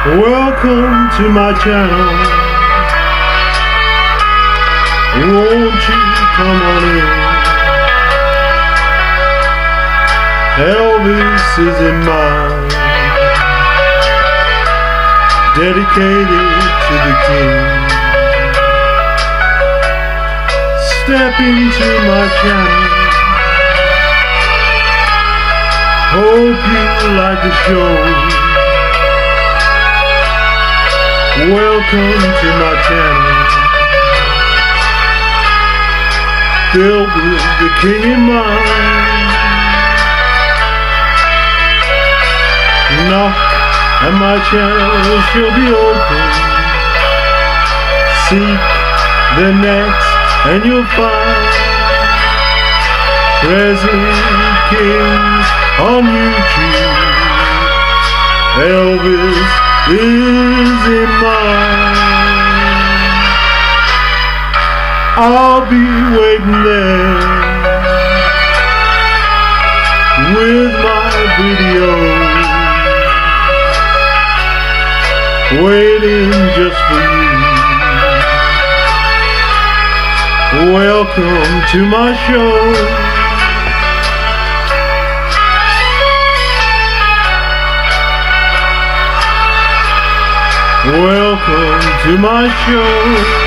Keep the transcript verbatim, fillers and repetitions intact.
Welcome to my channel. Won't you come on in? Elvis is in mine, dedicated to the king. Step into my channel. Hope you like the show. Welcome to my channel, filled with the king in mind. Knock and my channel shall be open. Seek the next and you'll find presleysking on YouTube. Elvis is in mine. I'll be waiting there with my videos, waiting just for you. Welcome to my show. Welcome to my show.